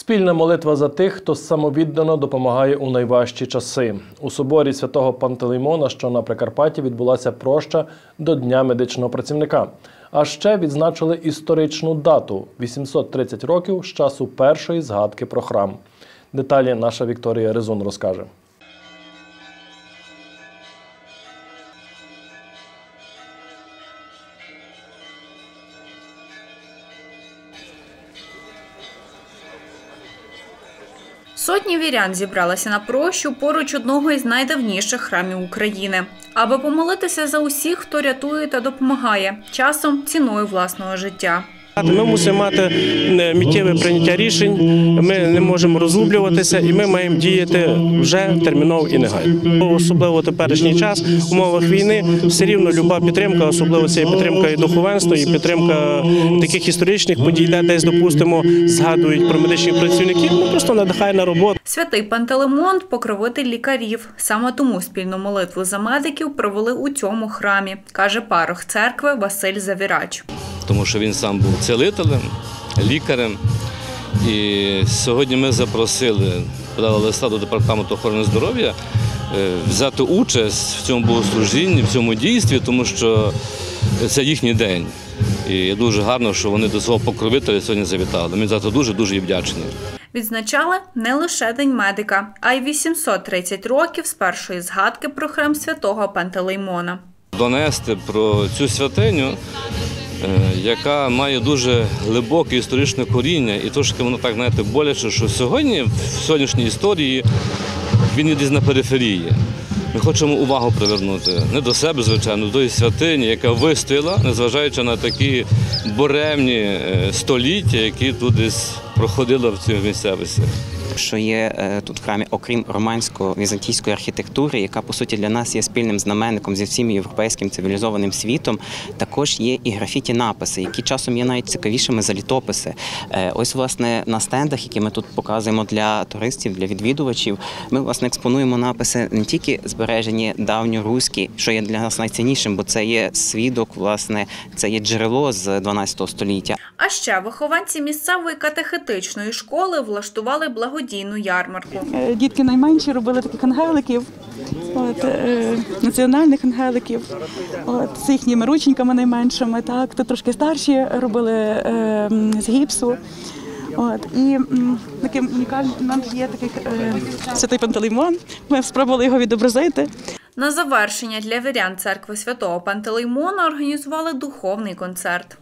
Спільна молитва за тих, хто самовіддано допомагає у найважчі часи. У соборі святого Пантелеймона, що на Прикарпатті, відбулася проща до Дня медичного працівника. А ще відзначили історичну дату – 830 років з часу першої згадки про храм. Деталі наша Вікторія Резун розкаже. Сотні вірян зібралися на прощу поруч одного із найдавніших храмів України, аби помолитися за усіх, хто рятує та допомагає, часом ціною власного життя. Ми мусимо мати миттєве прийняття рішень, ми не можемо розгублюватися і ми маємо діяти вже терміново і негайно. Особливо в теперішній час, в умовах війни, все рівно люба підтримка, особливо це підтримка і духовенства, і підтримка таких історичних подій, де десь, допустимо, згадують про медичних працівників, просто надихає на роботу. Святий Пантелеймон – покровитель лікарів. Саме тому спільну молитву за медиків провели у цьому храмі, каже парох церкви Василь Завірач. Тому що він сам був цілителем, лікарем. І сьогодні ми запросили, подали листа до Департаменту охорони здоров'я взяти участь в цьому богослужінні, в цьому дійстві, тому що це їхній день. І дуже гарно, що вони до свого покровителя сьогодні завітали. Ми за це дуже-дуже їм вдячні. Відзначали не лише День медика, а й 830 років з першої згадки про храм святого Пантелеймона. Донести про цю святиню, яка має дуже глибоке історичне коріння, і трошки воно так, знаєте, боляче, що сьогодні, в сьогоднішній історії, він є десь на периферії. Ми хочемо увагу привернути не до себе, звичайно, до тої святині, яка вистояла, незважаючи на такі буремні століття, які тут десь проходили в цій місцевості. Що є тут в храмі, окрім романсько-візантійської архітектури, яка, по суті, для нас є спільним знаменником зі всім європейським цивілізованим світом, також є і графіті-написи, які часом є навіть цікавішими за літописи. Ось, власне, на стендах, які ми тут показуємо для туристів, для відвідувачів, ми, власне, експонуємо написи не тільки збережені давньоруські, що є для нас найціннішим, бо це є свідок, власне, це є джерело з 12 століття. А ще вихованці місцевої катехетичної школи влаштували благодійну ярмарку. Дітки найменші робили таких ангеликів, національних ангеликів, з їхніми рученьками найменшими. Хто трошки старші робили з гіпсу. І таким унікальним нам є такий святий Пантелеймон. Ми спробували його відобразити. На завершення для вірян церкви святого Пантелеймона організували духовний концерт.